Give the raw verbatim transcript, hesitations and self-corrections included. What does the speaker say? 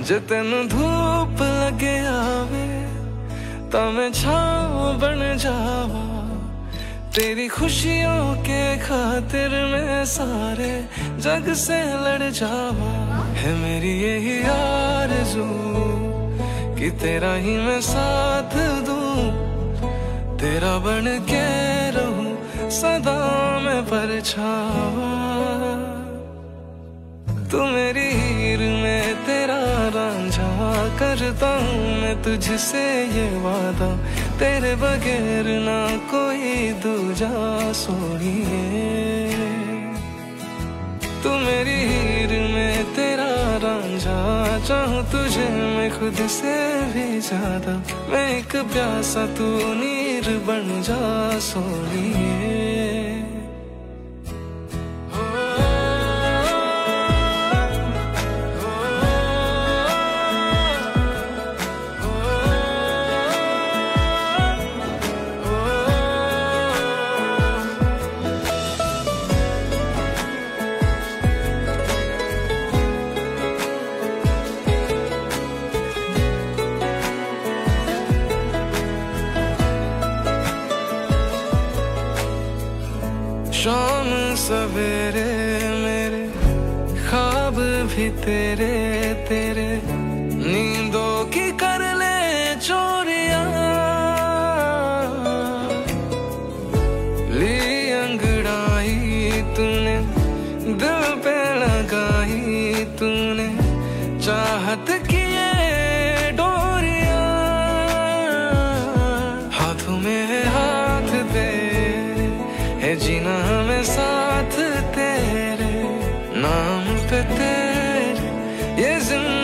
जे तेनू धूप लगे आवे ता मैं छाँव बन जावा, तेरी खुशियों के खातिर मैं सारे जग से लड़ जावा। है मेरी यही आरज़ू कि तेरा ही मैं साथ दूं, तेरा बन के रहूं सदा मैं परछावा। तू मेरी हीर में तेरा रांझा, करता हूँ मैं तुझसे ये वादा, तेरे बगैर ना कोई दूजा सोनिए। तू मेरी हीर में तेरा रांझा, चाहूँ तुझे मैं खुद से भी ज्यादा, मैं एक प्यासा तू नीर बन जा सोनिए। शाम सवेरे मेरे ख्वाब भी तेरे तेरे, नींदों की कर ले चोरियां, ली अंगड़ाई तूने दिल पे लगाई तूने, चाहत की ये डोरियां, हाथों में हाथ तेरे है जीना हमें साथ तेरे, नाम पे तेरे ये जिंदगी